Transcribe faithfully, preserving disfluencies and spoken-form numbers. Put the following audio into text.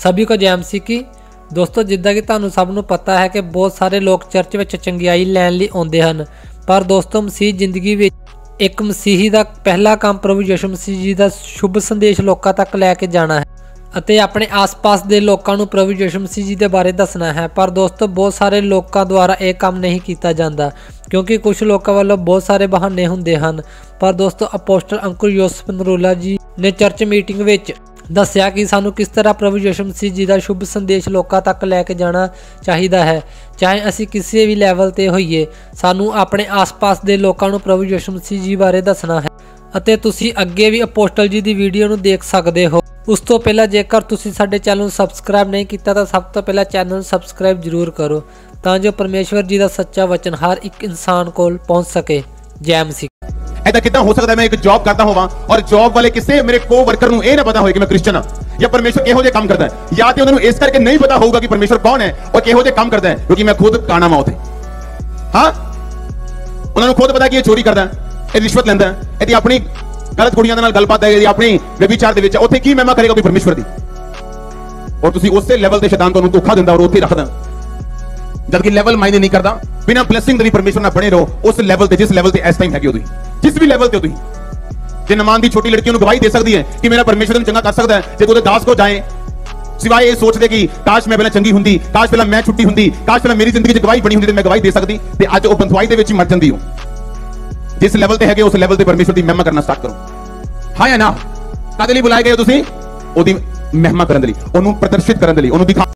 सभी को जय मसीह की। दोस्तों जिद्दां कि तुहानूं सब नूं पता है कि बहुत सारे लोग चर्च विच चंगियाई लैण लई आउंदे हन, पर दोस्तों मसीह जिंदगी विच एक मसीही दा पहला काम प्रभु यीशु मसीह जी दा शुभ संदेश लोकां तक लैके जाना है ਅਤੇ ਆਪਣੇ ਆਸ-ਪਾਸ ਦੇ ਲੋਕਾਂ ਨੂੰ ਪ੍ਰਭੂ ਯਿਸੂ ਮਸੀਹ ਜੀ ਦੇ ਬਾਰੇ ਦੱਸਣਾ ਹੈ। ਪਰ ਦੋਸਤੋ ਬਹੁਤ ਸਾਰੇ ਲੋਕਾਂ ਦੁਆਰਾ ਇਹ ਕੰਮ ਨਹੀਂ ਕੀਤਾ ਜਾਂਦਾ ਕਿਉਂਕਿ ਕੁਝ ਲੋਕਾਂ ਵੱਲੋਂ ਬਹੁਤ ਸਾਰੇ ਬਹਾਨੇ ਹੁੰਦੇ ਹਨ। ਪਰ ਦੋਸਤੋ ਅਪੋਸਟਲ ਅੰਕੁਰ ਯੂਸਫ ਨਰੂਲਾ ਜੀ ਨੇ ਚਰਚ ਮੀਟਿੰਗ ਵਿੱਚ ਦੱਸਿਆ ਕਿ ਸਾਨੂੰ ਕਿਸ ਤਰ੍ਹਾਂ ਪ੍ਰਭੂ ਯਿਸੂ ਮਸੀਹ ਜੀ ਦਾ ਸ਼ੁਭ ਸੰਦੇਸ਼ ਲੋਕਾਂ ਤੱਕ ਲੈ ਕੇ ਜਾਣਾ ਚਾਹੀਦਾ ਹੈ। ਚਾਹੇ ਅਸੀਂ ਕਿਸੇ ਵੀ ਲੈਵਲ ਤੇ ਹੋਈਏ, ਸਾਨੂੰ ਆਪਣੇ ਆਸ-ਪਾਸ ਦੇ ਲੋਕਾਂ ਨੂੰ ਪ੍ਰਭੂ ਯਿਸੂ ਮਸੀਹ ਜੀ ਬਾਰੇ ਦੱਸਣਾ ਹੈ। ਅਤੇ ਤੁਸੀਂ ਅੱਗੇ ਵੀ ਅਪੋਸਟਲ ਜੀ ਦੀ ਵੀਡੀਓ ਨੂੰ ਦੇਖ ਸਕਦੇ ਹੋ। ਉਸ ਤੋਂ ਪਹਿਲਾਂ ਜੇਕਰ ਤੁਸੀਂ ਸਾਡੇ ਚੈਨਲ ਨੂੰ ਸਬਸਕ੍ਰਾਈਬ ਨਹੀਂ ਕੀਤਾ ਤਾਂ ਸਭ ਤੋਂ ਪਹਿਲਾਂ ਚੈਨਲ ਨੂੰ ਸਬਸਕ੍ਰਾਈਬ ਜ਼ਰੂਰ ਕਰੋ ਤਾਂ ਜੋ ਪਰਮੇਸ਼ਵਰ ਜੀ ਦਾ ਸੱਚਾ ਵਚਨ ਹਰ ਇੱਕ ਇਨਸਾਨ ਕੋਲ ਪਹੁੰਚ ਸਕੇ। ਜੈ ਮਸੀਹ। ऐसा कितना हो सकता है मैं एक जॉब करता होवां और जॉब वाले किसी मेरे को वर्कर नूं ਇਹ ਨਾ ਪਤਾ ਹੋਏ ਕਿ ਮੈਂ ਕ੍ਰਿਸਚੀਅਨ ਹਾਂ ਜਾਂ ਪਰਮੇਸ਼ਵਰ ਕਿਹੋ ਜਿਹੇ ਕੰਮ ਕਰਦਾ ਹੈ, ਜਾਂ ਤੇ ਉਹਨਾਂ ਨੂੰ ਇਸ ਕਰਕੇ ਨਹੀਂ ਪਤਾ ਹੋਊਗਾ ਕਿ ਪਰਮੇਸ਼ਵਰ ਕੌਣ ਹੈ ਔਰ ਕਿਹੋ ਜਿਹੇ ਕੰਮ ਕਰਦਾ ਹੈ, ਕਿਉਂਕਿ ਮੈਂ ਖੁਦ ਕਾਣਾ ਮਾਂ ਉਥੇ। ਹਾਂ, ਉਹਨਾਂ ਨੂੰ ਖੁਦ ਪਤਾ ਕਿ ਇਹ ਚੋਰੀ ਕਰਦਾ ਹੈ, ਇਹ ਰਿਸ਼ਵਤ ਲੈਂਦਾ ਹੈ, ਇਹਦੀ ਆਪਣੀ ਗਲਤ ਕੁੜੀਆਂ ਦੇ ਨਾਲ ਗੱਲਬਾਤ ਹੈ, ਇਹਦੀ ਆਪਣੀ ਵਿਚਾਰ ਦੇ ਵਿੱਚ ਉੱਥੇ ਕੀ ਮਹਿਮਾ ਕਰੇਗਾ ਕੋਈ ਪਰਮੇਸ਼ਵਰ ਦੀ। ਔਰ ਤੁਸੀਂ ਉਸੇ ਲੈਵਲ ਤੇ ਸ਼ੈਤਾਨ ਤੁਹਾਨੂੰ ਧੋਖਾ ਦਿੰਦਾ ਔਰ ਉੱਥੇ ਰੱਖਦਾ, जबकि लेवल मायने नहीं करता। बिना ब्लेसिंग दे परमेश्वर ना बने रहो उस लेवल ते जिस लेवल ते इस टाइम है कि जिस भी लेवल ते तुसी जे नमान दी छोटी लड़कियों को गवाही दे सकती है कि मेरा परमेश्वर चंगा कर सकता है, जे कोई दास को जाए सिवाय ये सोचते कि काश मैं पहले चंगी हुंदी, काश पहले मैं छुट्टी हुंदी, काश पहले मेरी जिंदगी च गवाही बनी हुंदी ते मैं गवाही दे सकदी, ते अज ओ बंधुआई दे विच मर जांदी हो। जिस लेवल ते है उस लेवल ते परमेश्वर दी महिमा करना स्टार्ट करो। हां या ना? कादे लई बुलाए गए हो तुसी? ओदी महिमा करन दे लई, ओनू प्रदर्शित करन दे लई, ओनू दिखा